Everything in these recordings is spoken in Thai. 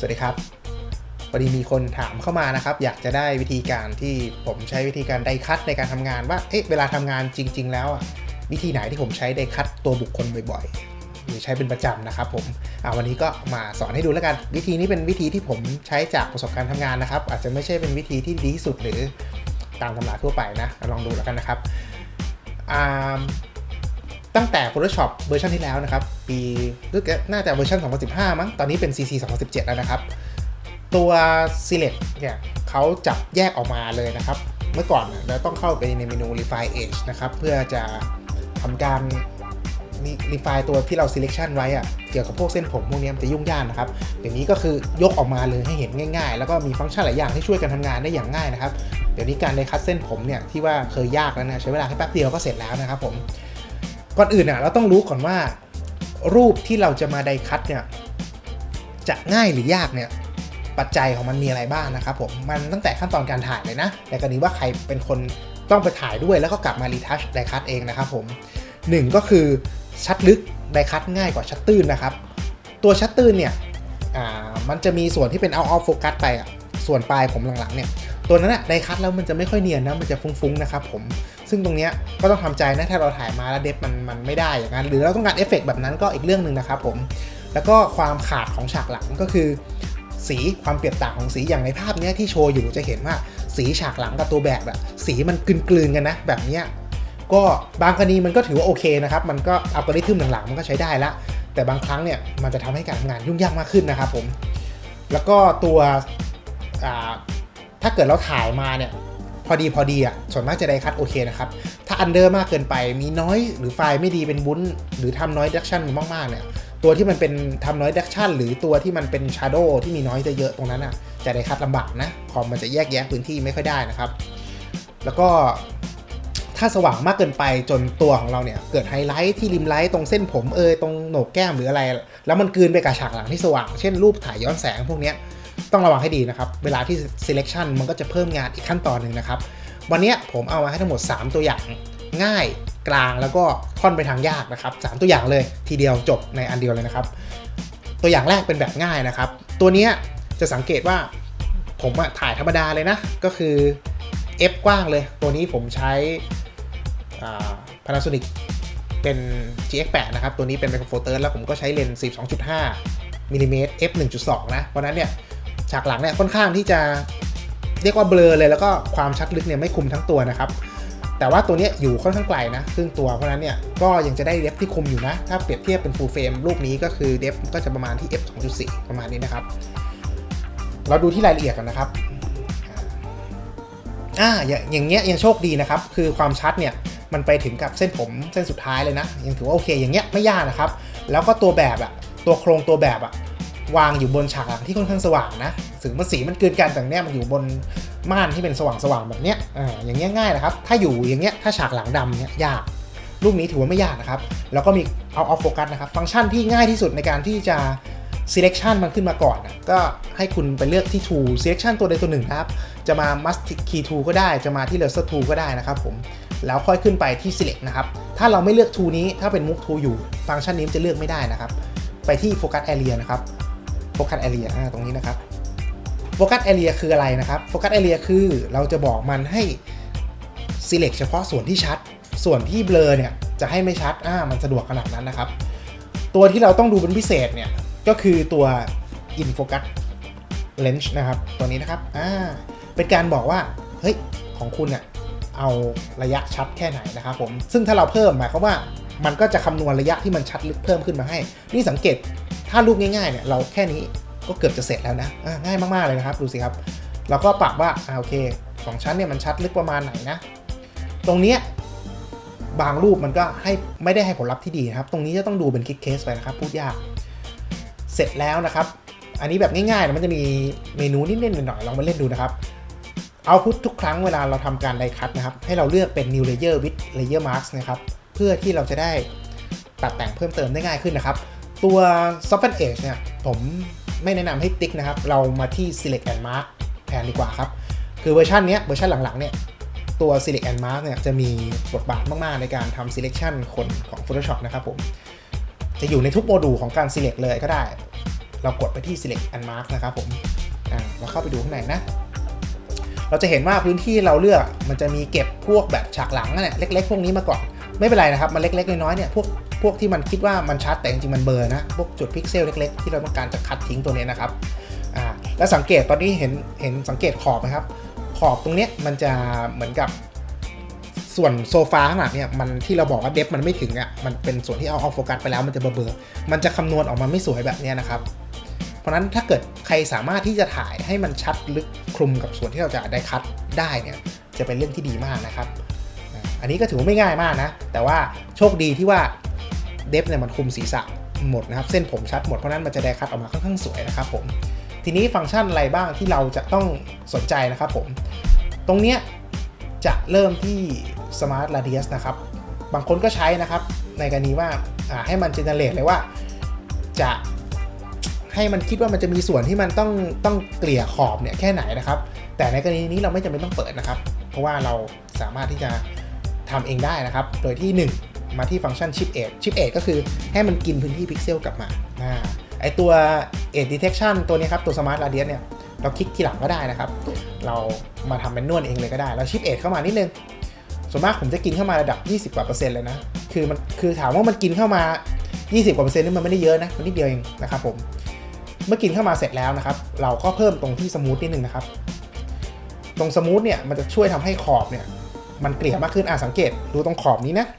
วัสดีครับพอดีมีคนถามเข้ามานะครับอยากจะได้วิธีการที่ผมใช้วิธีการไดคัตในการทำงานว่าเวลาทำงานจริงๆแล้ววิธีไหนที่ผมใช้ไดคัตตัวบุคคลบ่อยๆหรือใช้เป็นประจำนะครับผมวันนี้ก็มาสอนให้ดูแล้วกันวิธีนี้เป็นวิธีที่ผมใช้จากประสบการณ์ทำงานนะครับอาจจะไม่ใช่เป็นวิธีที่ดีที่สุดหรือตามตำราทั่วไปนะลองดูแล้วกันนะครับตั้งแต่ Photoshop เวอร์ชันที่แล้วนะครับปีน่าจะเวอร์ชัน2015มั้งตอนนี้เป็น CC 2017แล้วนะครับตัว Select เนี่ยเขาจับแยกออกมาเลยนะครับเมื่อก่อนเราต้องเข้าไปในเมนู Refine Edge นะครับเพื่อจะทำการrefine ตัวที่เรา selection ไว้เกี่ยวกับพวกเส้นผมพวกนี้มันจะยุ่งยากนะครับเดี๋ยวนี้ก็คือยกออกมาเลยให้เห็นง่ายๆแล้วก็มีฟังก์ชันหลายอย่างที่ช่วยกันทำงานได้อย่างง่ายนะครับเดี๋ยวนี้การไดคัตเส้นผมเนี่ยที่ว่าเคยยากแล้วนะใช้เวลาแค่แป๊บเดียวก็เสร็จแล้วนะครับผมก่อนอื่นเราต้องรู้ก่อนว่ารูปที่เราจะมาไดคัตเนี่ยจะง่ายหรือยากเนี่ยปัจจัยของมันมีอะไรบ้างนะครับผมมันตั้งแต่ขั้นตอนการถ่ายเลยนะแต่กรณีว่าใครเป็นคนต้องไปถ่ายด้วยแล้วก็กลับมารีทัชไดคัตเองนะครับผม1ก็คือชัดลึกไดคัตง่ายกว่าชัดตื้นนะครับตัวชัดตื้นเนี่ยมันจะมีส่วนที่เป็นเอาโฟกัสไปส่วนปลายผมหลังๆเนี่ยตัวนั้นไดคัตแล้วมันจะไม่ค่อยเนียนนะมันจะฟุ้งๆนะครับผมซึ่งตรงนี้ก็ต้องทำใจนะถ้าเราถ่ายมาแล้วเดฟมันไม่ได้อย่างนั้นหรือเราต้องการเอฟเฟกต์แบบนั้นก็อีกเรื่องนึงนะครับผมแล้วก็ความขาดของฉากหลังก็คือสีความเปรียบต่างของสีอย่างในภาพนี้ที่โชว์อยู่จะเห็นว่าสีฉากหลังกับตัวแบบสีมันกลืนๆกันนะแบบนี้ก็บางกรณีมันก็ถือว่าโอเคนะครับมันก็อัลกอริทึมหลังๆมันก็ใช้ได้ละแต่บางครั้งเนี่ยมันจะทำให้การทำงานยุ่งยากมากขึ้นนะครับผมแล้วก็ตัวถ้าเกิดเราถ่ายมาเนี่ยพอดีส่วนมากจะไดคัตโอเคนะครับถ้าอันเดอร์มากเกินไปมีน้อยหรือไฟล์ไม่ดีเป็นวุ้นหรือทำน้อยดักชันมากๆเนี่ยตัวที่มันเป็นทำน้อยดักชันหรือตัวที่มันเป็นชาร์โดว์ที่มีน้อยเยอะตรงนั้นจะไดคัตลำบากนะคอมมันจะแยกแยะพื้นที่ไม่ค่อยได้นะครับแล้วก็ถ้าสว่างมากเกินไปจนตัวของเราเนี่ยเกิดไฮไลท์ที่ริมไลท์ตรงเส้นผมตรงโหนกแก้มหรืออะไรแล้วมันกลืนไปกับฉากหลังที่สว่างเช่นรูปถ่ายย้อนแสงพวกนี้ต้องระวังให้ดีนะครับเวลาที่ selection มันก็จะเพิ่มงานอีกขั้นตอนหนึ่งนะครับวันนี้ผมเอามาให้ทั้งหมด3ตัวอย่างง่ายกลางแล้วก็ค่อนไปทางยากนะครับ3ตัวอย่างเลยทีเดียวจบในอันเดียวเลยนะครับตัวอย่างแรกเป็นแบบง่ายนะครับตัวนี้จะสังเกตว่าผมถ่ายธรรมดาเลยนะก็คือ F กว้างเลยตัวนี้ผมใช้Panasonic เป็น GX8 นะครับตัวนี้เป็น Micro Four Thirds แล้วผมก็ใช้เลนส์ 12.5 มิลลิเมตร f 1.2 นะเพราะนั้นเนี่ยฉากหลังเนี่ยค่อนข้างที่จะเรียกว่าเบลอเลยแล้วก็ความชัดลึกเนี่ยไม่คุมทั้งตัวนะครับแต่ว่าตัวนี้อยู่ค่อนข้างไกลนะครึ่งตัวเพราะนั้นเนี่ยก็ยังจะได้เดฟที่คุมอยู่นะถ้าเปรียบเทียบเป็น Full Frame รูปนี้ก็คือเดฟก็จะประมาณที่ f 2.4 ประมาณนี้นะครับเราดูที่รายละเอียดกันนะครับอย่างเงี้ยยังโชคดีนะครับคือความชัดเนี่ยมันไปถึงกับเส้นผมเส้นสุดท้ายเลยนะยังถือว่าโอเคอย่างเงี้ยไม่ยากนะครับแล้วก็ตัวแบบตัวโครงตัวแบบวางอยู่บนฉากหลังที่ค่อนข้างสว่างนะถึงมันสีมันเกินกันแต่เนี้ยมันอยู่บนม่านที่เป็นสว่างแบบเนี้ยอย่างเงี้ยง่ายนะครับถ้าอยู่อย่างเงี้ยถ้าฉากหลังดำเนี้ยยากรูปนี้ถือว่าไม่ยากนะครับแล้วก็มีเอาออฟโฟกัสนะครับฟังก์ชันที่ง่ายที่สุดในการที่จะ selection มันขึ้นมาก่อนก็ให้คุณไปเลือกที่ tool selection ตัวใดตัวหนึ่งครับจะมา must key tool ก็ได้จะมาที่ laser tool ก็ได้นะครับผมแล้วค่อยขึ้นไปที่ select นะครับถ้าเราไม่เลือก tool นี้ถ้าเป็น move tool อยู่ฟังก์ชันนี้จะเลือกไม่ได้นะครับไปที่ focus area นะครับ focus area ตรงนี้นะครับ focus area คืออะไรนะครับ focus area คือเราจะบอกมันให้ select เฉพาะส่วนที่ชัดส่วนที่เบลอเนี่ยจะให้ไม่ชัดมันสะดวกขนาดนั้นนะครับตัวที่เราต้องดูเป็นพิเศษเนี่ยก็คือตัว in focus lens นะครับตัวนี้นะครับเป็นการบอกว่าเฮ้ยของคุณเนี่ยเอาระยะชัดแค่ไหนนะครับผมซึ่งถ้าเราเพิ่มหมายความว่ามันก็จะคำนวณระยะที่มันชัดลึกเพิ่มขึ้นมาให้นี่สังเกตถ้ารูปง่ายๆเนี่ยเราแค่นี้ก็เกือบจะเสร็จแล้วนะง่ายมากๆเลยนะครับดูสิครับเราก็ปรับว่าโอเคของชั้นเนี่ยมันชัดลึกประมาณไหนนะตรงเนี้ยบางรูปมันก็ไม่ได้ให้ผลลัพธ์ที่ดีนะครับตรงนี้จะต้องดูเป็นเคสไปนะครับพูดยากเสร็จแล้วนะครับอันนี้แบบง่ายๆนะมันจะมีเมนูนิดๆหน่อยๆลองมาเล่นดูนะครับเอาพุททุกครั้งเวลาเราทำการไดคัตนะครับให้เราเลือกเป็น new layer with layer mask นะครับเพื่อที่เราจะได้ตัดแต่งเพิ่มเติมได้ง่ายขึ้นนะครับตัว soften edge เนี่ยผมไม่แนะนำให้ติ๊กนะครับเรามาที่ select and mark แทนดีกว่าครับคือเวอร์ชันหลังๆเนี่ยตัว select and mark เนี่ยจะมีบทบาทมากๆในการทำ selection คนของ Photoshop นะครับผมจะอยู่ในทุกโมดูลของการ select เลยก็ได้เรากดไปที่ select and mark นะครับผมเราเข้าไปดูข้างในนะเราจะเห็นว่าพื้นที่เราเลือกมันจะมีเก็บพวกแบบฉากหลังเนี่ยเล็กๆพวกนี้มาก่อนไม่เป็นไรนะครับมันเล็กๆน้อยๆเนี่ยพวกที่มันคิดว่ามันชัดแต่จริงๆมันเบลอนะพวกจุดพิกเซลเล็กๆที่เราต้องการจะคัดทิ้งตัวนี้นะครับแล้วสังเกตตอนนี้เห็นสังเกตขอบนะครับขอบตรงนี้มันจะเหมือนกับส่วนโซฟาข้างหลังเนี่ยมันที่เราบอกว่าเดฟมันไม่ถึงมันเป็นส่วนที่เอาโฟกัสไปแล้วมันจะเบลอมันจะคำนวณออกมาไม่สวยแบบนี้นะครับเพราะนั้นถ้าเกิดใครสามารถที่จะถ่ายให้มันชัดลึกคลุมกับส่วนที่เราจะได้คัดได้เนี่ยจะเป็นเรื่องที่ดีมากนะครับอันนี้ก็ถือว่าไม่ง่ายมากนะแต่ว่าโชคดีที่ว่าเดฟเนี่ยมันคุมศีรษะหมดนะครับเส้นผมชัดหมดเพราะนั้นมันจะได้คัดออกมาค่อนข้างสวยนะครับผมทีนี้ฟังก์ชันอะไรบ้างที่เราจะต้องสนใจนะครับผมตรงเนี้ยจะเริ่มที่ Smart Radius นะครับบางคนก็ใช้นะครับในกรณีว่าให้มัน generate เลยว่าจะให้มันคิดว่ามันจะมีส่วนที่มันต้องเกลี่ยขอบเนี่ยแค่ไหนนะครับแต่ในกรณีนี้เราไม่จำเป็นต้องเปิดนะครับเพราะว่าเราสามารถที่จะทำเองได้นะครับโดยที่1มาที่ฟังก์ชัน Chip Edge ก็คือให้มันกินพื้นที่พิกเซลกลับมาไอตัว Edge Detection ตัวนี้ครับตัว Smart Radius เนี่ยเราคลิกทีหลังก็ได้นะครับเรามาทำเป็นนวดเองเลยก็ได้แล้ว Chip Edge เข้ามานิดนึงส่วนมากผมจะกินเข้ามาระดับ20%กว่าเลยนะคือถามว่ามันกินเข้ามา20%กว่านี่มันไม่ได้เยอะนะมันนิดเดียวเองนะครับผมเมื่อกินเข้ามาเสร็จแล้วนะครับเราก็เพิ่มตรงที่สมูทนิดนึงนะครับตรงสมูทเนี่ยมันจะช่วยทำให้ขอบเนี่ยมันเกลี่ยมากขึ้นสังเกตดูตรงขอบนี้นะ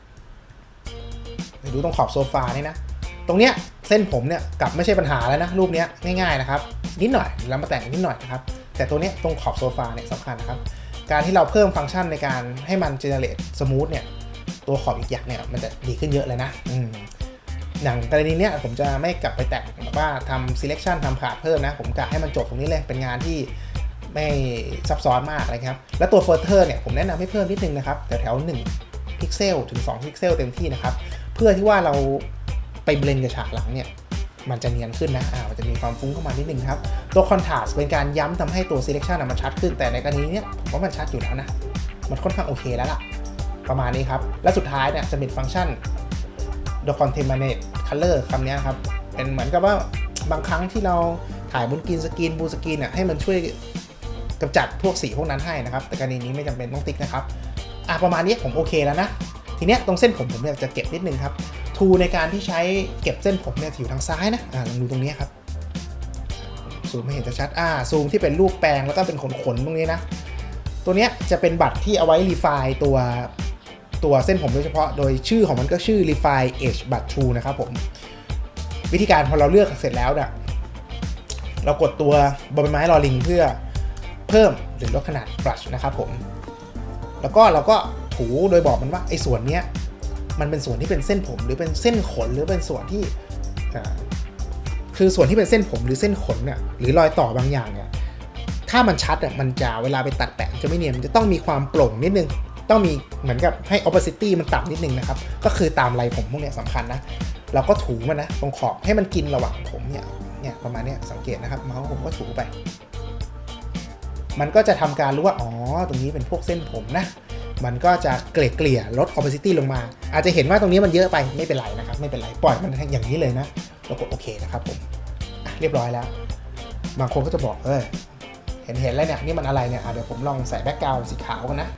ดูตรงขอบโซฟานี่นะตรงเนี้ยเส้นผมเนี่ยกลับไม่ใช่ปัญหาแล้วนะรูปนี้ง่ายๆนะครับนิดหน่อยแล้วมาแต่งนิดหน่อยนะครับแต่ตัวเนี้ยตรงขอบโซฟาเนี่ยสำคัญนะครับการที่เราเพิ่มฟังก์ชันในการให้มัน generate smooth เนี่ยตัวขอบอีกอย่างเนี่ยมันจะดีขึ้นเยอะเลยนะอย่างกรณีเนี้ยผมจะไม่กลับไปแต่งแบบว่าทำ selection ทำผ่าเพิ่มนะผมกะให้มันจบตรงนี้เลยเป็นงานที่ไม่ซับซ้อนมากเลยครับและตัว filter เนี่ยผมแนะนำให้เพิ่มนิดนึงนะครับแถว1พิกเซลถึง2พิกเซลเต็มที่นะครับเพื่อที่ว่าเราไปเบลนด์กับฉากหลังเนี่ยมันจะเนียนขึ้นนะมันจะมีความฟุ้งเข้ามานิดนึงครับตัว contrast เป็นการย้ำทำให้ตัว selection มันชัดขึ้นแต่ในกรณีนี้ผมว่ามันชัดอยู่แล้วนะมันค่อนข้างโอเคแล้วล่ะประมาณนี้ครับและสุดท้ายเนี่ยจะเป็นฟังก์ชัน The Contaminate Color คำนี้ครับเป็นเหมือนกับว่าบางครั้งที่เราถ่ายบนกรีนสกรีนบูสกรีนให้มันช่วยกำจัดพวกสีพวกนั้นให้นะครับแต่กรณีนี้ไม่จำเป็นต้องติ๊กนะครับประมาณนี้ผมโอเคแล้วนะทีเนี้ยตรงเส้นผมเนี่ยจะเก็บนิดนึงครับทูในการที่ใช้เก็บเส้นผมเนี่ยอยู่ทางซ้ายนะลองดูตรงนี้ครับซูมไม่เห็นจะชัดซูมที่เป็นรูปแปลงแล้วก็เป็นขนๆตรงนี้นะตัวเนี้ยจะเป็นบัตรที่เอาไว้รีไฟล์ตัวเส้นผมโดยเฉพาะโดยชื่อของมันก็ชื่อ Refine Edge บัตร True นะครับผมวิธีการพอเราเลือกเสร็จแล้วเนี่ยเรากดตัวบอลใบไม้ลอลิงเพื่อเพิ่มหรือลดขนาดบลัชนะครับผมแล้วก็เราก็ถูโดยบอกมันว่าไอ้ส่วนเนี้ยมันเป็นส่วนที่เป็นเส้นผมหรือเป็นเส้นขนหรือเป็นส่วนที่คือส่วนที่เป็นเส้นผมหรือเส้นขนเนี่ยหรือรอยต่อบางอย่างเนี่ยถ้ามันชัดมันจะเวลาไปตัดแปะจะไม่เนียนมันจะต้องมีความโปร่งนิดนึงต้องมีเหมือนกับให้ opacity มันต่ำนิดนึงนะครับก็คือตามลายผมพวกนี้สำคัญนะเราก็ถูมันนะตรงขอบให้มันกินระหว่างผมเนี่ยประมาณนี้สังเกตนะครับเมาส์ผมก็ถูไปมันก็จะทำการรู้ว่าตรงนี้เป็นพวกเส้นผมนะมันก็จะเกลี่ยลด opacity ลงมาอาจจะเห็นว่าตรงนี้มันเยอะไปไม่เป็นไรนะครับไม่เป็นไรปล่อยมันอย่างนี้เลยนะเรากดโอเคนะครับผมเรียบร้อยแล้วบางคนก็จะบอกเห็นแล้วเนี่ยนี่มันอะไรเนี่ยเดี๋ยวผมลองใส่แบ็คกราวด์สีขาวกันนะ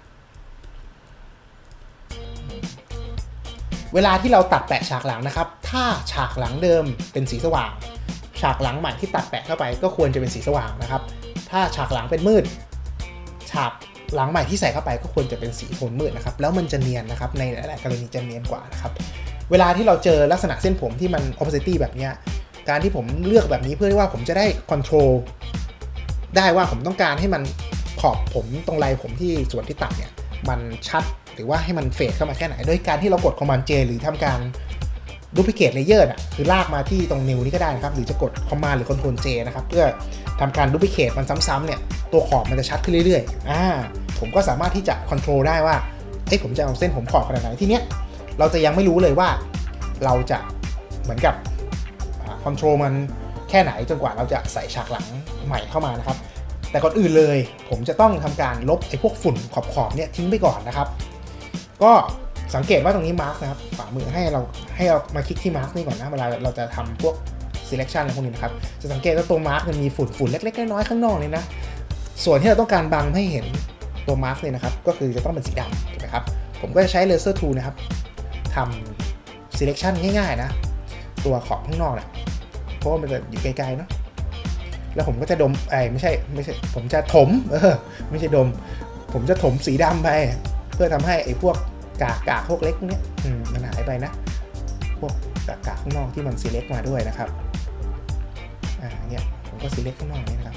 เวลาที่เราตัดแปะฉากหลังนะครับถ้าฉากหลังเดิมเป็นสีสว่างฉากหลังใหม่ที่ตัดแปะเข้าไปก็ควรจะเป็นสีสว่างนะครับถ้าฉากหลังเป็นมืดฉากหลังใหม่ที่ใส่เข้าไปก็ควรจะเป็นสีโทนมืดนะครับแล้วมันจะเนียนนะครับในหลายๆกรณีจะเนียนกว่านะครับเวลาที่เราเจอลักษณะเส้นผมที่มัน opacity แบบนี้การที่ผมเลือกแบบนี้เพื่อที่ว่าผมจะได้ control ได้ว่าผมต้องการให้มันขอบผมตรงไหล่ผมที่ส่วนที่ตัดเนี่ยมันชัดหรือว่าให้มันเฟดเข้ามาแค่ไหนโดยการที่เรากด Command J หรือทำการ Duplicate Layer คือลากมาที่ตรงนิ้วนี้ก็ได้นะครับหรือจะกด Command หรือ Ctrl J นะครับเพื่อทำการ Duplicate มันซ้ำๆเนี่ยตัวขอบมันจะชัดขึ้นเรื่อยๆผมก็สามารถที่จะ Control ได้ว่าผมจะเอาเส้นผมขอบขนาดไหนที่เนี้ยเราจะยังไม่รู้เลยว่าเราจะเหมือนกับControl มันแค่ไหนจนกว่าเราจะใส่ฉากหลังใหม่เข้ามานะครับแต่ก่อนอื่นเลยผมจะต้องทำการลบไอ้พวกฝุ่นขอบเนี่ยทิ้งไปก่อนนะครับก็สังเกตว่าตรงนี้มาร์กนะครับฝ่ามือให้เรามาคลิกที่มาร์กนี่ก่อนนะเวลาเราจะทำพวก selection อะไรพวกนี้นะครับจะสังเกตว่าตัวมาร์กมันมีฝุ่นเล็กๆน้อยๆข้างนอกเลยนะส่วนที่เราต้องการบังให้เห็นตัวมาร์กเนี่ยนะครับก็คือจะต้องเป็นสีดำถูกไหมครับผมก็จะใช้ laser tool นะครับทำ selection ง่ายๆนะตัวขอบข้างนอกเนี่ยเพราะว่ามันจะอยู่ไกลๆเนาะแล้วผมก็จะดมไม่ใช่ผมจะถมไม่ใช่ดมผมจะถมสีดำไปเพื่อทำให้ไอ้พวกกากพวกเล็กพวกนี้มันหายไปนะพวกกากข้างนอกที่มัน select มาด้วยนะครับเนี่ยผมก็ select ข้างนอกนี่นะครับ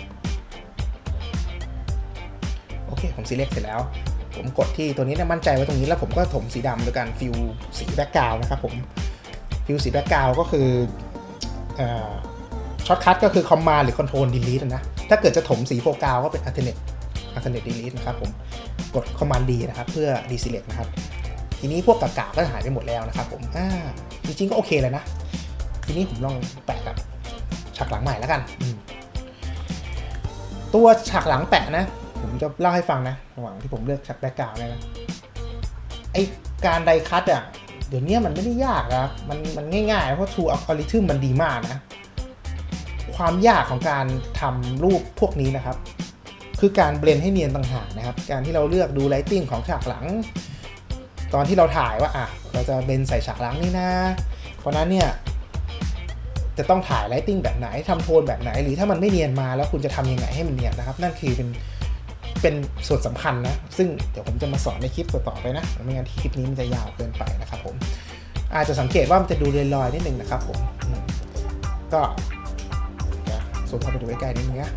โอเคผม select เสร็จแล้วผมกดที่ตัวนี้เนี่ยมั่นใจไว้ตรงนี้แล้วผมก็ถมสีดำโดยการฟิลสีแบ็กกราวด์นะครับผมฟิลสีแบ็กกราวด์ก็คือช็อตคัทก็คือ Command หรือ Control Delete นะถ้าเกิดจะถมสีโฟกัสก็เป็น Alternate Delete นะครับผมกด Command D นะครับเพื่อ Deselect นะครับทีนี้พวกกากก็หายไปหมดแล้วนะครับผมจริงๆก็โอเคเลยนะทีนี้ผมลองแปะกับฉากหลังใหม่แล้วกันตัวฉากหลังแปะนะผมจะเล่าให้ฟังนะระหว่างที่ผมเลือกฉากแบ็กกราวด์นะไอการไดคัทเดี๋ยวนี้มันไม่ได้ยากนะมันง่ายๆเพราะ True Algorithm มันดีมากนะความยากของการทำรูปพวกนี้นะครับคือการเบลนให้เนียนต่างหากนะครับการที่เราเลือกดูไลท์ติ้งของฉากหลังตอนที่เราถ่ายว่าเราจะเบลนใส่ฉากหลังนี่นะเพราะนั้นเนี่ยจะต้องถ่ายไลท์ติ้งแบบไหนทำโทนแบบไหนหรือถ้ามันไม่เนียนมาแล้วคุณจะทำยังไงให้มันเนียนนะครับนั่นคือเป็นส่วนสำคัญนะซึ่งเดี๋ยวผมจะมาสอนในคลิปต่อไปนะไม่งั้นคลิปนี้มันจะยาวเกินไปนะครับผมอาจจะสังเกตว่ามันจะดูลอยๆนิดนึงนะครับผมก็ซูมเข้าไปดูใกล้ๆนิดนึงนะ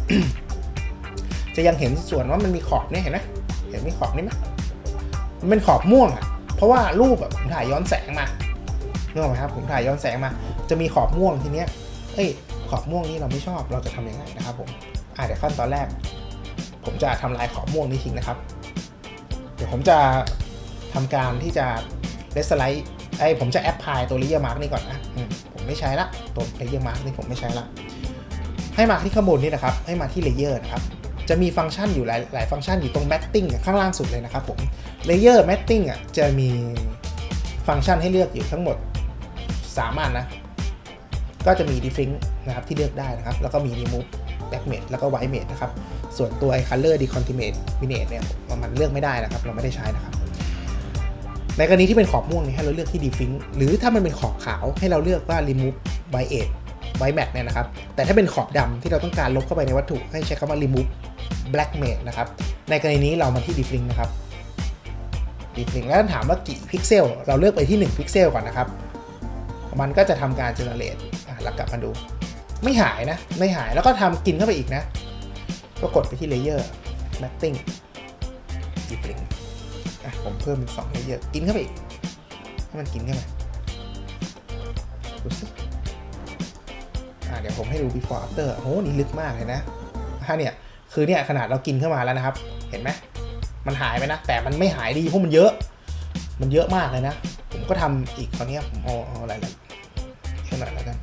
จะยังเห็นส่วนว่ามันมีขอบเนี่ยเห็นไหมเห็นมีขอบนี่ไหมมันเป็นขอบม่วงเพราะว่ารูปผมถ่ายย้อนแสงมานึกออกไหมครับผมถ่ายย้อนแสงมาจะมีขอบม่วงทีเนี้ยขอบม่วงนี้เราไม่ชอบเราจะทำยังไงนะครับผมเดี๋ยวขั้นตอนแรกผมจะทำลายขอบม่วงนี้ทิ้งนะครับเดี๋ยวผมจะทำการที่จะเลสไลด์ผมจะแอปพลายตัว Layer Mask นี่ก่อนนะผมไม่ใช้ละตัว Layer Mask นี่ผมไม่ใช้ละให้มาที่ข้างบนนี่นะครับให้มาที่ Layer นะครับจะมีฟังก์ชันอยู่หลายฟังก์ชันอยู่ตรง Matting ข้างล่างสุดเลยนะครับผม Layer Matting จะมีฟังก์ชันให้เลือกอยู่ทั้งหมด3 อันนะก็จะมี Different นะครับที่เลือกได้นะครับแล้วก็มี Remove Black Matte แล้วก็ White Matte นะครับส่วนตัว Color Decontaminate เนี่ยมันเลือกไม่ได้นะครับเราไม่ได้ใช้นะครับในกรณีที่เป็นขอบม่วงให้เราเลือกที่ Different หรือถ้ามันเป็นขอบขาวให้เราเลือกว่า Remove White Matte เนี่ยนะครับแต่ถ้าเป็นขอบดำที่เราต้องการลบเข้าไปในวัตถุให้ใช้คำว่า Remove Black Matte นะครับในกรณีนี้เรามาที่ Different นะครับ Different แล้วถามว่ากี่พิกเซลเราเลือกไปที่1พิกเซลก่อนนะครับมันก็จะทำการ generate แล้วกลับมาดูไม่หายนะไม่หายแล้วก็ทำกินเข้าไปอีกนะก็กดไปที่ Layer Matting Different ผมเพิ่มเป็น2 Layer กินเข้าไปอีกให้มันกินเข้าไปดูสิเดี๋ยวผมให้ดู before after โอ้นี่ลึกมากเลยนะเนี่ยคือเนี่ยขนาดเรากินเข้ามาแล้วนะครับเห็นไหมมันหายไปนะแต่มันไม่หายดีเพราะมันเยอะมากเลยนะผมก็ทำอีกตอนนี้ผมเอาอะไรแค่หน่อยแล้วกัน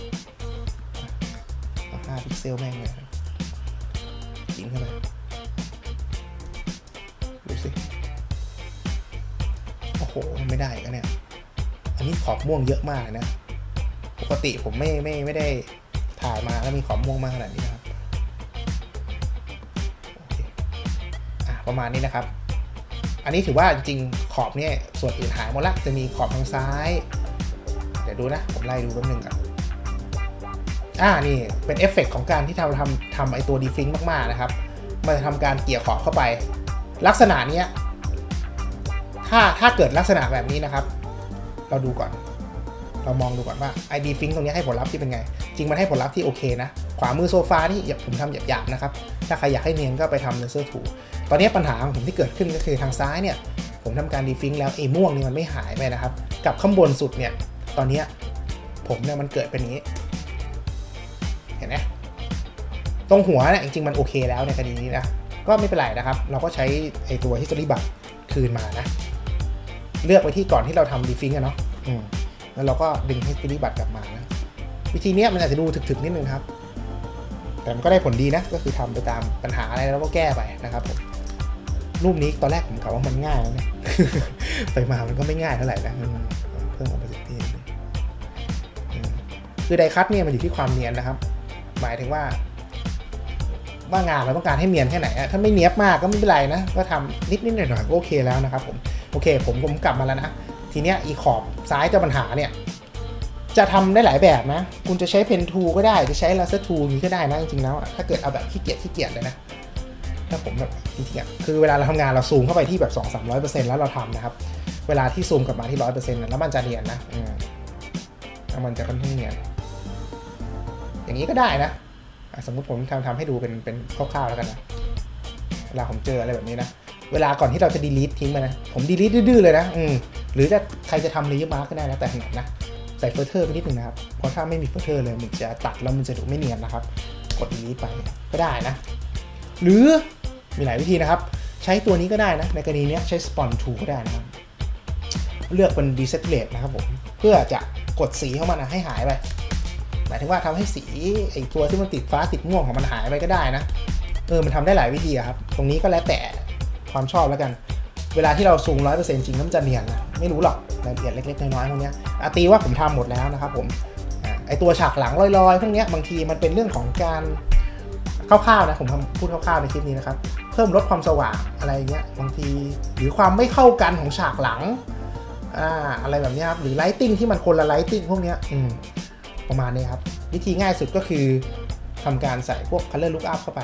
5 พิกเซลแม่งเลยกินเข้าไปดูสิโอ้โหไม่ได้กันเนี่ยอันนี้ขอบม่วงเยอะมากนะปกติผมไม่ได้ถ่ายมาแล้วมีขอบม่วงมากขนาดนี้นะครับโอเคประมาณนี้นะครับอันนี้ถือว่าจริงขอบเนี่ยส่วนอื่นหายหมดละจะมีขอบทางซ้ายเดี๋ยวดูนะผมไล่ดูแป๊บนึงกันนี่เป็นเอฟเฟกต์ของการที่เราทำไอตัว Different มากๆนะครับมันจะทำการเกี่ยขอบเข้าไปลักษณะนี้ถ้าเกิดลักษณะแบบนี้นะครับเราดูก่อนเรามองดูก่อนว่าไอ Different ตรงนี้ให้ผลลัพธ์ที่เป็นไงจริงมันให้ผลลัพธ์ที่โอเคนะขวามือโซฟานี่ผมทำหยาบๆนะครับถ้าใครอยากให้เนียนก็ไปทำ Laser Tool ตอนนี้ปัญหาของผมที่เกิดขึ้นก็คือทางซ้ายเนี่ยผมทำการ Different แล้วไอ้ม่วงนี่มันไม่หายไปนะครับกับข้างบนสุดเนี่ยตอนนี้ผมเนี่ยมันเกิดเป็นอย่างนี้เห็นไหมตรงหัวเนี่ยจริงๆมันโอเคแล้วในกรณีนี้นะก็ไม่เป็นไรนะครับเราก็ใช้ไอ้ตัว History Bar คืนมานะเลือกไปที่ก่อนที่เราทำ Different กันเนาะแล้วเราก็ดึง History Bar กลับมานะวิธีนี้มันอาจจะดูถึกๆนิดนึงครับแต่มันก็ได้ผลดีนะก็คือทำไปตามปัญหาอะไรแล้วก็แก้ไปนะครับผมรูปนี้ตอนแรกผมกะว่ามันง่ายแล้วเนี่ย ไปมามันก็ไม่ง่ายเท่าไหร่นะเพิ่ม opacity คือคือไดคัตเนี่ยมันอยู่ที่ความเนียนนะครับหมายถึงว่างานเราต้องการให้เนียนแค่ไหนถ้าไม่เนียบมากก็ไม่เป็นไรนะก็ทำนิดหน่อยๆก็โอเคแล้วนะครับผมโอเคผมกลับมาแล้วนะทีเนี้ยอีขอบซ้ายเจ้าปัญหาเนี่ยจะทำได้หลายแบบนะคุณจะใช้เพนทูก็ได้จะใช้ลาเซอร์ทูนี้ก็ได้นะจริงๆแล้วถ้าเกิดเอาแบบขี้เกียจเลยนะถ้าผมแบบจริงๆคือเวลาเราทำงานเราซูมเข้าไปที่แบบ 200-300% แล้วเราทำนะครับเวลาที่ซูมกลับมาที่ 100% แล้วมันจะเนียนนะแล้วมันจะค่อนข้างเนียนอย่างนี้ก็ได้นะสมมติผมทำให้ดูเป็นคร่าวๆแล้วกันนะเวลาผมเจออะไรแบบนี้นะเวลาก่อนที่เราจะ delete ทิ้งไปนะผม delete ดื้อๆเลยนะหรือใครจะทำ layer mask ก็ได้แล้วแต่ถนัดนะใส่เฟอร์เทอร์ไปนิดนึงนะครับเพราะถ้าไม่มีเฟอร์เทอร์เลยมันจะตัดแล้วมันจะดูไม่เนียนนะครับกด delete ไปก็ได้นะหรือมีหลายวิธีนะครับใช้ตัวนี้ก็ได้นะในกรณีนี้ใช้ Spawn Tool ก็ได้นะครับเลือกเป็น Desaturate นะครับผมเพื่อจะกดสีเข้ามานะให้หายไปหมายถึงว่าทำให้สีไอตัวที่มันติดฟ้าติดม่วงของมันหายไปก็ได้นะมันทำได้หลายวิธีครับตรงนี้ก็แล้วแต่ความชอบแล้วกันเวลาที่เราซูม 100% จริงแล้วมันจะเนียนนะไม่รู้หรอกรายละเอียดเล็กๆน้อยๆพวกนี้ตีว่าผมทำหมดแล้วนะครับผมไอตัวฉากหลังลอยๆพวกนี้บางทีมันเป็นเรื่องของการคร่าวๆนะผมพูดคร่าวๆในคลิปนี้นะครับเพิ่มลดความสว่างอะไรเงี้ยบางทีหรือความไม่เข้ากันของฉากหลังอะไรแบบนี้ครับหรือไลติ้งที่มันคนละไลติ้งพวกนี้ประมาณนี้ครับวิธีง่ายสุดก็คือทำการใส่พวก color lookup เข้าไป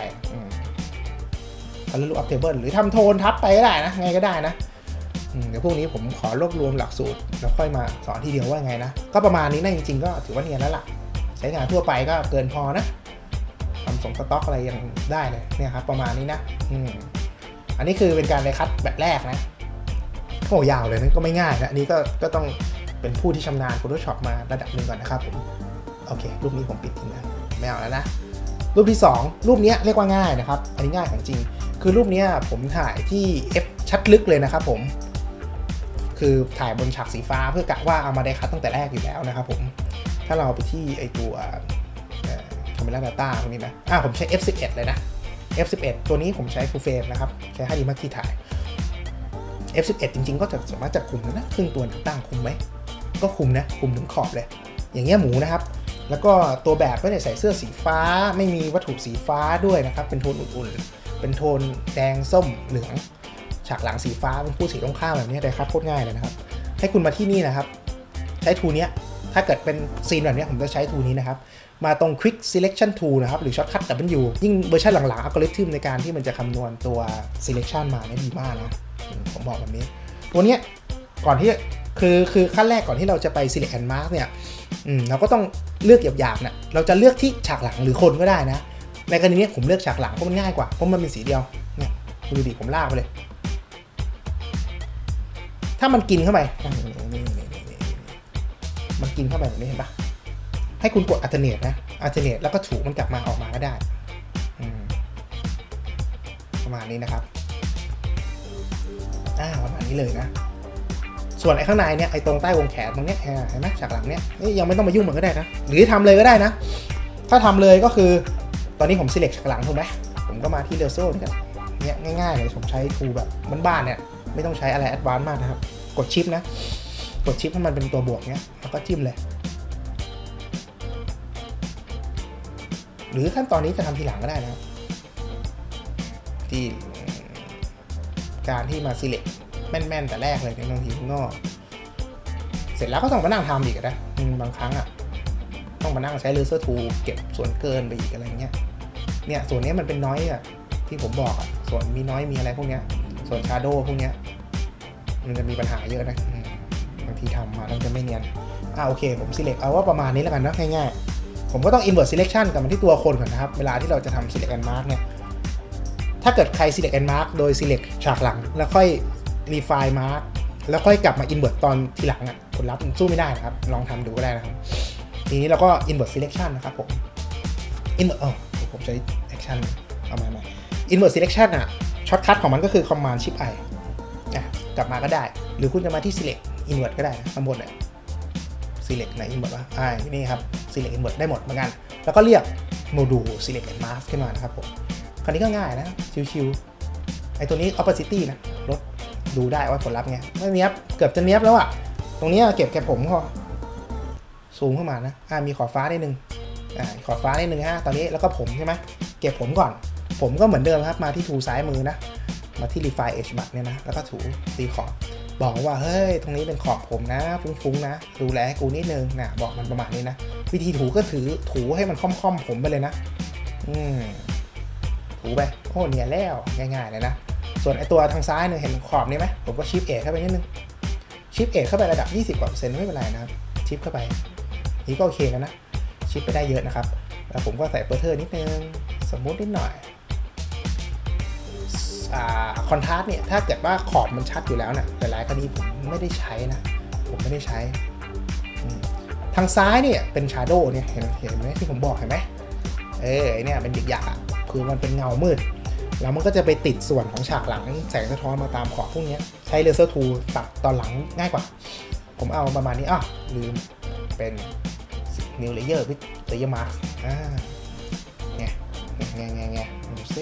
color lookup table หรือทำโทนทับไปก็ได้นะไงก็ได้นะเดี๋ยวพวกนี้ผมขอรวบรวมหลักสูตรแล้วค่อยมาสอนทีเดียวว่าไงนะก็ประมาณนี้นะจริงๆก็ถือว่าเนียนแล้วล่ะใช้งานทั่วไปก็เกินพอนะทำส่งสต็อกอะไรยังได้เลยเนี่ยครับประมาณนี้นะอันนี้คือเป็นการไดคัตแบบแรกนะโอ้ยาวเลยนะก็ไม่ง่ายนะอันนี้ก็ต้องเป็นผู้ที่ชำนาญ Photoshop มาระดับหนึ่งก่อนนะครับผมโอเครูปนี้ผมปิดทิ้งนะไม่เอาแล้วนะรูปที่2รูปนี้เรียกว่าง่ายนะครับอันนี้ง่ายของจริงคือรูปนี้ผมถ่ายที่ F ชัดลึกเลยนะครับผมคือถ่ายบนฉากสีฟ้าเพื่อกะว่าเอามาไดคัตตั้งแต่แรกอยู่แล้วนะครับผมถ้าเราไปที่ไอตัวCamera Data ตรงนี้นะผมใช้ F11 เลยนะ F11 ตัวนี้ผมใช้ Full Frame นะครับใช้ให้ดีมากที่ถ่าย F11 จริงๆก็จะสามารถจะคุมนะครึ่งตัวตั้งคุมไหมก็คุมนะคุมถึงขอบเลยอย่างเงี้ยหมูนะครับแล้วก็ตัวแบบไม่ได้ใส่เสื้อสีฟ้าไม่มีวัตถุสีฟ้าด้วยนะครับเป็นโทนอุ่นๆเป็นโทนแดงส้มเหลืองฉากหลังสีฟ้าเป็นผู้สีตรงข้ามแบบนี้ไดคัตโคตรง่ายเลยนะครับให้คุณมาที่นี่นะครับใช้ทูนี้ถ้าเกิดเป็นซีนแบบนี้ผมจะใช้ทูนี้นะครับมาตรง Quick Selection Tool นะครับหรือ Shortcut W ยิ่งเวอร์ชันหลังๆอัลกอริทึมในการที่มันจะคำนวณตัว Selection มาเนี่ยดีมากนะผมบอกแบบนี้ตัวเนี้ยก่อนที่คือขั้นแรกก่อนที่เราจะไป Select and Mask เนี่ยเราก็ต้องเลือกหยาบๆนะเราจะเลือกที่ฉากหลังหรือคนก็ได้นะในกรณีนี้ผมเลือกฉากหลังเพราะมันง่ายกว่าเพราะมันเป็นสีเดียวเนี่ยดูดิผมลากไปเลยถ้ามันกินเข้าไปมันกินเข้าไปแบบนี้เห็นปะให้คุณกด alternate นะ alternate แล้วก็ถูมันกลับมาออกมาก็ได้ประมาณนี้นะครับประมาณนี้เลยนะส่วนไอ้ข้างในเนี่ยไอ้ตรงใต้วงแขนตรงเนี้ยเห็นไหมฉากหลังเนี้ยยังไม่ต้องมายุ่งมันก็ได้นะหรือทำเลยก็ได้นะถ้าทำเลยก็คือตอนนี้ผม select ฉากหลังถูกไหมผมก็มาที่ Lasso เนี่ยง่ายๆเลยผมใช้ทูแบบบ้านๆเนี่ยไม่ต้องใช้อะไร advanced มากนะครับกดชิปนะกดชิปให้มันเป็นตัวบวกเนี้ยแล้วก็จิ้มเลยหรือขั้นตอนนี้จะทำทีหลังก็ได้นะครับที่การที่มา select แม่นๆแต่แรกเลยในบางทีก็เสร็จแล้วก็ต้องมานั่งทำอีกนะบางครั้งต้องมานั่งใช้ Laser Tool เก็บส่วนเกินไปอีกอะไรเงี้ยเนี่ยส่วนนี้มันเป็นน้อยที่ผมบอกส่วนมีน้อยมีอะไรพวกเนี้ยส่วน Shadow พวกเนี้ยมันจะมีปัญหาเยอะนะบางทีทำมาแล้วจะไม่เนียนโอเคผม select เอาว่าประมาณนี้แล้วกันนะง่ายๆผมก็ต้อง invert selection กลับมาที่ตัวคนก่อนนะครับเวลาที่เราจะทำ select and mark เนี่ยถ้าเกิดใคร select and mark โดย select ฉากหลังแล้วค่อย refine mark แล้วค่อยกลับมา invert ตอนทีหลังผลลัพธ์สู้ไม่ได้นะครับลองทำดูก็ได้นะครับทีนี้เราก็ invert selection นะครับผม invert ผมใช้ action เอามาใหม่ invert selection shortcut ของมันก็คือ command shift i กลับมาก็ได้หรือคุณจะมาที่ select invert ก็ได้นะข้างบนselect ไหน invert วะนี่ครับ select invert ได้หมดเหมือนกันแล้วก็เรียกโมดูล select and mask ขึ้นมานะครับผมคราวนี้ก็ง่ายนะชิวๆไอ้ตัวนี้ opacity นะลดดูได้ว่าผลลัพธ์ไงไม่เนี้ยบเกือบจะเนี้ยบแล้วตรงนี้เก็บแค่ผมพอซูมเข้ามานะมีขอบฟ้านิดนึงขอบฟ้านิดนึงฮะตอนนี้แล้วก็ผมใช่ไหมเก็บผมก่อนผมก็เหมือนเดิมครับมาที่ทูซ้ายมือนะมาที่ Refine Edge บัตเนี่ยนะแล้วก็ถูตีขอบบอกว่าเฮ้ยตรงนี้เป็นขอบผมนะฟุ้งๆนะดูแลให้กูนิดนึงนะบอกมันประมาณนี้นะวิธีถูก็ถูให้มันค่อมๆผมไปเลยนะถูไปโอ้เนี่ยแล้วง่ายๆเลยนะส่วนไอตัวทางซ้ายเนี่ยเห็นขอบนี้ไหมผมก็ชิปเอทเข้าไปนิดนึงชิปเอทเข้าไประดับ20%กว่าไม่เป็นไรนะครับชิปเข้าไปนี่ก็โอเคแล้วนะชิปไปได้เยอะนะครับแล้วผมก็ใส่เปอร์เทอร์นิดนึงสมมุตินิดหน่อยคอนทราสต์เนี่ยถ้าเกิดว่าขอบมันชัดอยู่แล้วนะแต่หลายคดีผมไม่ได้ใช้นะผมไม่ได้ใช้ทางซ้ายเนี่ยเป็นชาโดว์เนี่ยเห็นไหมที่ผมบอกเห็นไหมไอเนี่ยเป็นหยักๆคือมันเป็นเงามืดแล้วมันก็จะไปติดส่วนของฉากหลังแสงสะท้อนมาตามขอบพวกนี้ใช้เลเซอร์ทูตัดตอนหลังง่ายกว่าผมเอาประมาณนี้ลืมเป็น New Layer with Layer Mask ไงดูสิ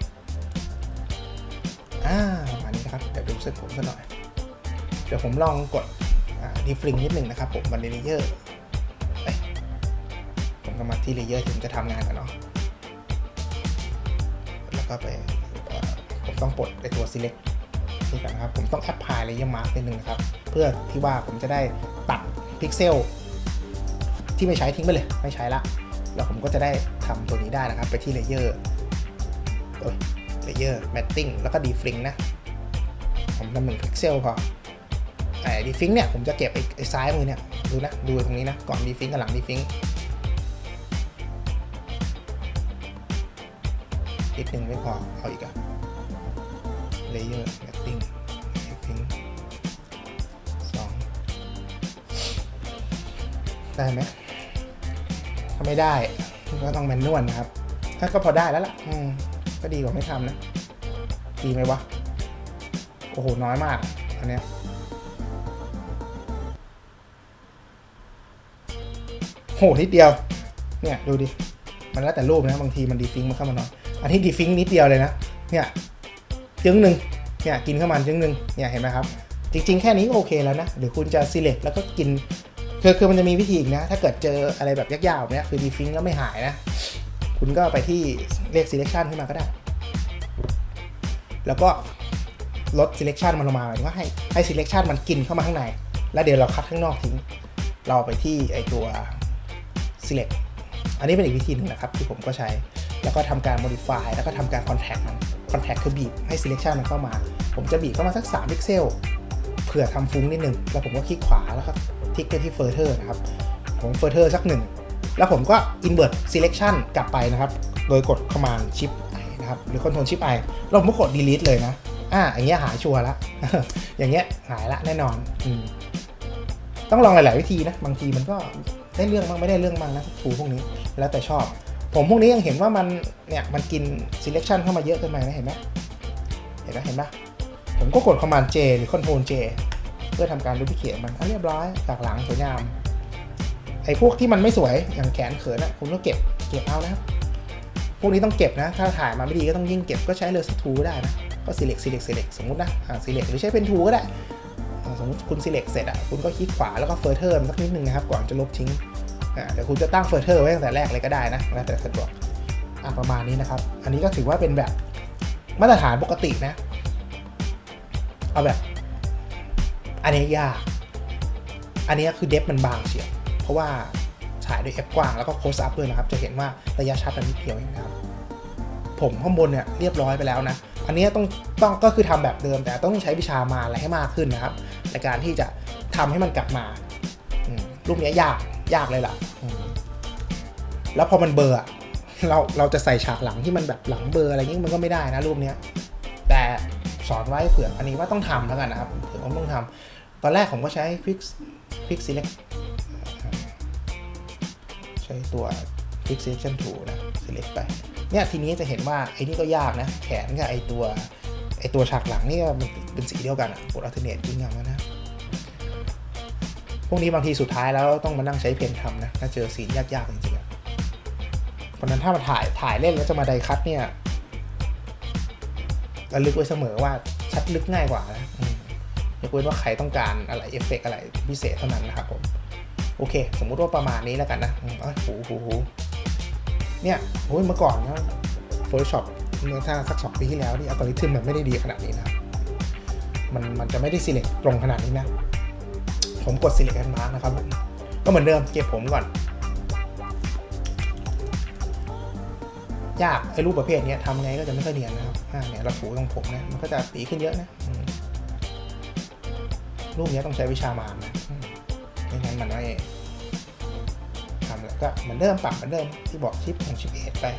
ประมาณนี้นะครับเดี๋ยวดูเส้นผมกันหน่อยเดี๋ยวผมลองกดดีฟริงนิดนึงนะครับผมวันเลเยอร์ผมก็มาที่เลเยอร์ถึงจะทำงานกันเนาะแล้วก็ไปผมต้องปลดไอตัว select นี่ก่อนนะครับผมต้อง apply layer mask นิดนึงนะครับเพื่อที่ว่าผมจะได้ตัดพิกเซลที่ไม่ใช้ทิ้งไปเลยไม่ใช้ละแล้วผมก็จะได้ทำตัวนี้ได้นะครับไปที่เลเยอร์layer matting แล้วก็ defring นะผมทำ1 พิกเซลพอdefring เนี่ยผมจะเก็บไอ้ซ้ายมือเนี่ยดูตรงนี้นะก่อน defring กับหลัง defring นิดนึงไม่พอเอาอีกlayer matting defring 2ได้ไหมถ้าไม่ได้ก็ต้องแมนนวลนะครับถ้าก็พอได้แล้วล่ะก็ดีกว่าไม่ทำนะดีไหมวะโอ้โหน้อยมากอันเนี้ยโหนิดเดียวเนี่ยดูดิมันแล้วแต่รูปนะบางทีมันดีฟิงมันเข้ามาหน่อยอันที่ดีฟิงนิดเดียวเลยนะเนี่ยจึงหนึ่งเนี่ยกินเข้ามาจึงหนึ่งเนี่ยเห็นไหมครับจริงๆแค่นี้ก็โอเคแล้วนะหรือคุณจะ select แล้วก็กินคือมันจะมีวิธีอีกนะถ้าเกิดเจออะไรแบบยากๆเนี่ยคือดีฟิงแล้วไม่หายนะคุณก็ไปที่เลข selection ขึ้นมาก็ได้แล้วก็ลด selection มันลงมาหมายถึงว่าให้ selection มันกินเข้ามาข้างในแล้วเดี๋ยวเราคัดข้างนอกทิ้งเราไปที่ไอตัว select อันนี้เป็นอีกวิธีหนึ่งนะครับที่ผมก็ใช้แล้วก็ทำการ modify แล้วก็ทำการ contact มัน contact คือบีบให้ selection มันเข้ามาผมจะบีบเข้ามาสัก3 พิกเซลเผื่อทำฟุ้งนิดนึงแล้วผมก็คลิกขวาแล้วก็คลิกไปที่ further นะครับผม further สัก1แล้วผมก็ invert selection กลับไปนะครับโดยกด command shift I นะครับหรือ control shift I แล้วผมก็กด delete เลยนะอย่างเงี้ยหายชัวร์ละ อย่างเงี้ยหายละแน่นอนต้องลองหลายๆวิธีนะบางทีมันก็ได้เรื่องบ้างไม่ได้เรื่องบ้างนะทูพวกนี้แล้วแต่ชอบผมพวกนี้ยังเห็นว่ามันเนี่ยมันกิน selection เข้ามาเยอะเกินไปนะเห็นไหมผมก็กด command J หรือ control J เพื่อทำการ duplicate มันเรียบร้อยจากหลังสวยงามไอ้พวกที่มันไม่สวยอย่างแขนเขินนะคุณก็เก็บเอานะครับพวกนี้ต้องเก็บนะถ้าถ่ายมาไม่ดีก็ต้องยิ่งเก็บก็ใช้เลยทูได้นะก็ select สมมุตินะselect หรือใช้เป็นทูก็ได้สมมติคุณ select เสร็จคุณก็คลิกขวาแล้วก็ further สักนิดนึงนะครับก่อนจะลบทิ้งเดี๋ยวคุณจะตั้ง further ไว้ตั้งแต่แรกเลยก็ได้นะแล้วแต่สะดวกประมาณนี้นะครับอันนี้ก็ถือว่าเป็นแบบมาตรฐานปกตินะเอาแบบอันนี้ยากอันนี้คือเดฟมันบางเฉียบเพราะว่าถ่ายด้วย f กว้างแล้วก็ close up ด้วยนะครับจะเห็นว่าระยะชัดมันนิดเดียวเองนะครับผมข้างบนเนี่ยเรียบร้อยไปแล้วนะอันนี้ต้องก็คือทำแบบเดิมแต่ต้องใช้วิชามาอะไรให้มากขึ้นนะครับในการที่จะทำให้มันกลับมารูปนี้ยากเลยล่ะแล้วพอมันเบอร์เราจะใส่ฉากหลังที่มันแบบหลังเบอร์อะไรนี้มันก็ไม่ได้นะรูปนี้แต่สอนไว้เผื่ออันนี้ว่าต้องทำแล้วกันนะครับเผื่อว่าต้องทำตอนแรกผมก็ใช้ Quick Select ใช้ตัว Quick Selection Tool นะ Select ไปเนี่ยทีนี้จะเห็นว่าไอ้นี่ก็ยากนะแขนกับไอ้ตัวฉากหลังนี่มันเป็นสีเดียวกันกด Alternate จริงอย่างนั้นนะพวกนี้บางทีสุดท้ายแล้วต้องมานั่งใช้เพนทำนะถ้าเจอสียากๆจริงๆเพราะนั้นถ้ามาถ่ายเล่นแล้วจะมาไดคัทเนี่ยระลึกไว้เสมอว่าชัดลึกง่ายกว่านะยกเว้นว่าใครต้องการอะไรเอฟเฟกต์อะไรพิเศษเท่านั้นนะครับผมโอเคสมมุติว่าประมาณนี้แล้วกันนะเนี่ยโอ้ยเมื่อก่อนนะ Photoshop เมื่อสัก2 ปีที่แล้วนี่อัลกอริทึมมันไม่ได้ดีขนาดนี้นะมันจะไม่ได้ select ตรงขนาดนี้นะผมกด select and mark นะครับผมก็เหมือนเดิมเก็บผมก่อนยากไอ้รูปประเภทนี้ทำไงก็จะไม่ค่อยเนียนนะครับเนี่ยเราถูตรงผมเนี่ยมันก็จะตีขึ้นเยอะนะรูปนี้ต้องใช้วิชามารนะไม่งั้นมันไม่ทำแล้วก็เหมือนเดิมปรับเหมือนเดิมที่บอกชิปของชิปเอทไป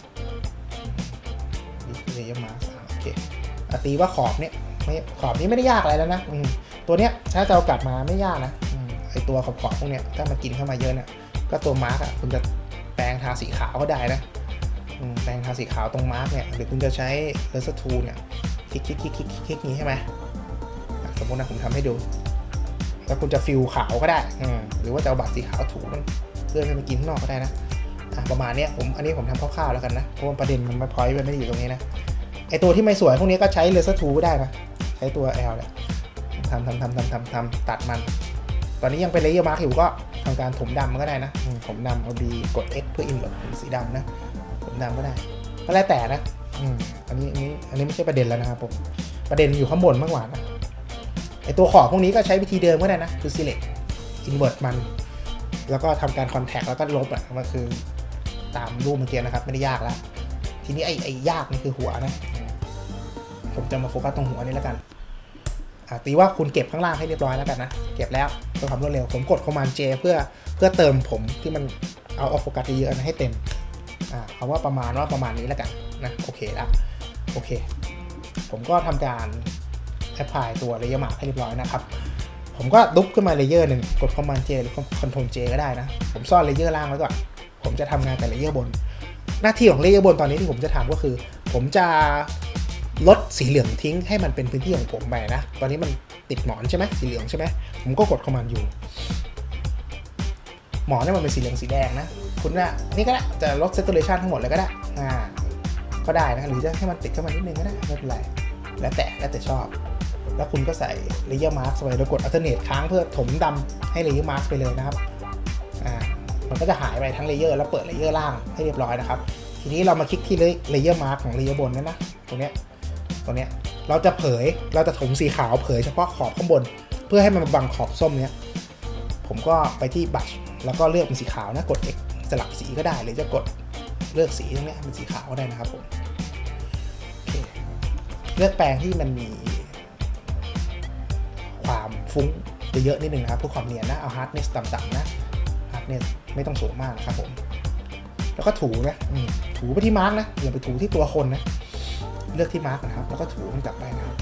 เลยมาโอเคตีว่าขอบเนี่ยขอบนี้ไม่ได้ยากอะไรแล้วนะตัวเนี้ยถ้าจะเอากลับมาไม่ยากนะไอตัวขอบพวกเนี้ยถ้ามันกินเข้ามาเยอะเนี่ยก็ตัวมาร์กอ่ะคุณจะแปลงทาสีขาวก็ได้นะแปลงทาสีขาวตรงมาร์กเนี่ยหรือคุณจะใช้เลเซอร์ทูเนี่ยคลิกนี้ใช่ไหมสมมตินะผมทำให้ดูแล้วคุณจะฟิลขาวก็ได้หรือว่าจะเอาบัตรสีขาวถูมันเพื่อให้มันกินข้างนอกก็ได้นะประมาณนี้อันนี้ผมทำคร่าวๆแล้วกันนะเพราะว่าประเด็นมันไม่พอยต์มันไม่ได้อยู่ตรงนี้นะไอตัวที่ไม่สวยพวกนี้ก็ใช้เลเซอร์ทูก็ได้นะใช้ตัว L เนี่ยทำตัดมันตอนนี้ยังเป็นเลเยอร์มาร์กอยู่ก็ทำการถมดำมันก็ได้นะถมดำเอา B กด X เพื่ออินเวอร์ตเป็นสีดำนะถมดำก็ได้ก็แล้วแต่นะอันนี้ไม่ใช่ประเด็นแล้วนะครับผมประเด็นอยู่ข้างบนมากกว่านะไอตัวขอบพวกนี้ก็ใช้วิธีเดิมก็ได้นะคือ select invert มันแล้วก็ทำการ contact แล้วก็ลบอ่ะมันคือตามรูปเมื่อกี้นะครับไม่ได้ยากแล้วทีนี้ไอยากนี่คือหัวนะผมจะมาโฟกัสตรงหัวนี่แล้วกันตีว่าคุณเก็บข้างล่างให้เรียบร้อยแล้วกันนะเก็บแล้วเพื่อความรวดเร็วผมกด Command J เพื่อเติมผมที่มันเอาโฟกัสเยอะๆนะให้เต็มเอาว่าประมาณนี้แล้วกันนะโอเคแล้วโอเคผมก็ทำการแอพพลายตัวเลเยอร์มาร์กให้เรียบร้อยนะครับผมก็ดุ๊บขึ้นมาเลเยอร์หนึ่งกด Command J หรือ Control J ก็ได้นะผมซ่อนเลเยอร์ล่างไว้ก่อนผมจะทำงานแต่เลเยอร์บนหน้าที่ของเลเยอร์บนตอนนี้ที่ผมจะทำก็คือผมจะลดสีเหลืองทิ้งให้มันเป็นพื้นที่ของผมไปนะตอนนี้มันติดหมอนใช่ไหมสีเหลืองใช่ไหมผมก็กด Command U หมอนเนี่ยมันเป็นสีเหลืองสีแดงนะคุณน่ะนี่ก็ได้จะลด saturation ทั้งหมดเลยก็ได้ก็ได้นะหรือจะให้มันติดเข้ามานิดนึงก็ได้ไม่เป็นไรแล้วแต่ชอบแล้วคุณก็ใส่ layer mask ไปแล้วกด alternate ค้างเพื่อถมดำให้ layer mask ไปเลยนะครับมันก็จะหายไปทั้ง layer แล้วเปิด layer ล่างให้เรียบร้อยนะครับทีนี้เรามาคลิกที่ layer mask ของ layer บนนะตรงเนี้ยเราจะถมสีขาวเผยเฉพาะขอบข้างบนเพื่อให้มันบังขอบส้มเนี้ยผมก็ไปที่ brush แล้วก็เลือกเป็นสีขาวนะกด X สลับสีก็ได้หรือจะกดเลือกสีตรงนี้เป็นสีขาวก็ได้นะครับผมเลือกแปลงที่มันมีความฟุ้งเยอะนิดนึงนะครับเพื่อความเนียนนะเอา hardness ต่ำๆนะ hardness ไม่ต้องสูงมากนะครับผมแล้วก็ถูนะถูไปที่มาร์กนะอย่าไปถูที่ตัวคนนะเลือกที่มาร์กนะครับแล้วก็ถูมันกลับไปนะครับ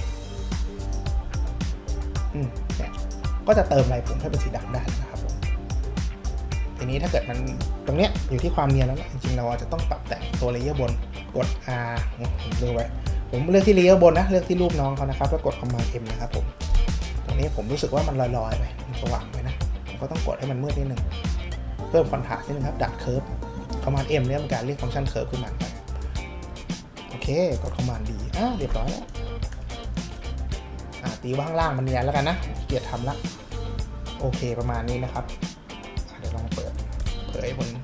เนี่ยก็จะเติมลายผมให้เป็นสีดำได้นะครับผมทีนี้ถ้าเกิดมันตรงเนี้ยอยู่ที่ความเนียนแล้วจริงๆเราอาจจะต้องปรับแต่งตัวเลเยอร์บนกด R ผมเลือกไว้ผมเลือกที่เลเยอร์บนนะเลือกที่รูปน้องเขานะครับแล้วกด Command M นะครับผมตรงนี้ผมรู้สึกว่ามันลอยๆไปมันสว่างไปนะผมก็ต้องกดให้มันมืดนิดนึงเพิ่มคอนทราสต์นิดนึงครับดัดเคิร์ฟ Command M เนี่ยเป็นการเรียกฟังก์ชันเคิร์ฟขึ้นมาโอเคกด Command D เรียบร้อยแล้วตีว่าข้างล่างมันเนียนแล้วกันนะเกียรทำละโอเคประมาณนี้นะครับเดี๋ยวลองเปิดเผยผล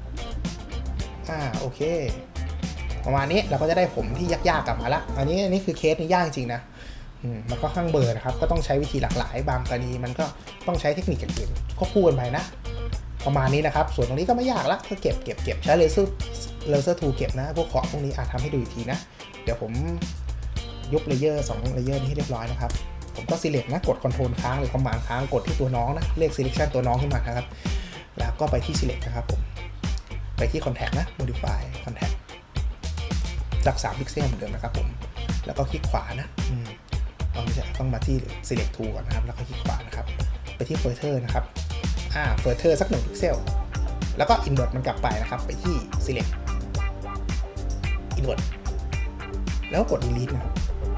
โอเคประมาณนี้เราก็จะได้ผมที่ยากๆกลับมาละอันนี้คือเคสนี้ยากจริงๆนะมันก็ข้างเบอร์นะครับก็ต้องใช้วิธีหลากหลายบางกรณีมันก็ต้องใช้เทคนิคอย่างอื่นก็คู่กันไปนะประมาณนี้นะครับส่วนตรงนี้ก็ไม่ยากละก็เก็บใช้เลเซอร์ทูเก็บนะพวกขอบพวกนี้ทำให้ดูอีกทีนะเดี๋ยวผมยุบเลเยอร์2เลเยอร์นี้ให้เรียบร้อยนะครับผมก็ select นะกด Ctrl ค้างหรือ Command ค้างกดที่ตัวน้องนะเลือก selection ตัวน้องขึ้นมาครับแล้วก็ไปที่ select นะครับผมไปที่ contact นะ modify contact จาก3พิกเซลเหมือนเดิมนะครับผมแล้วก็คลิกขวานะต้องมาที่ select tool ก่อนนะครับแล้วก็คลิกขวานะครับไปที่ filter นะครับfilter สัก1พิกเซลแล้วก็ invert มันกลับไปนะครับไปที่ select invert แล้วกด delete นะครับ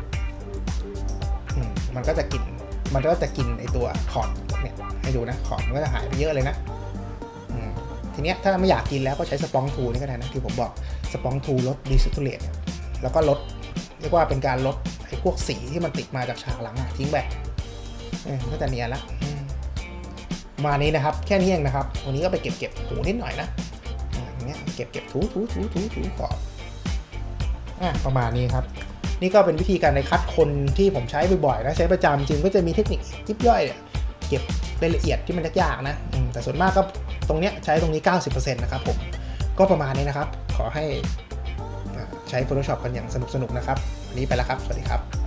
มันก็จะกินไอตัวขอบเนี่ยให้ดูนะขอบมันก็จะหายไปเยอะเลยนะทีเนี้ยถ้าไม่อยากกินแล้วก็ใช้สปองทูนี่ก็ได้นะที่ผมบอกสปองทูลดดีสตูเลตแล้วก็ลดเรียกว่าเป็นการลดไอ้พวกสีที่มันติดมาจากฉากหลังทิ้งไปก็จะเนียนละมานี้นะครับแค่นี้เองนะครับวันนี้ก็ไปเก็บถูนิดหน่อยนะอย่างเงี้ยเก็บถูก่อนประมาณนี้ครับนี่ก็เป็นวิธีการในคัดคนที่ผมใช้บ่อยๆนะใช้ประจำจริงก็จะมีเทคนิคยิบย่อยเก็บรายละเอียดที่มันยากๆนะแต่ส่วนมากก็ตรงเนี้ยใช้ตรงนี้ 90% นะครับผมก็ประมาณนี้นะครับขอให้ใช้ Photoshop กันอย่างสนุกๆนะครับวันนี้ไปแล้วครับสวัสดีครับ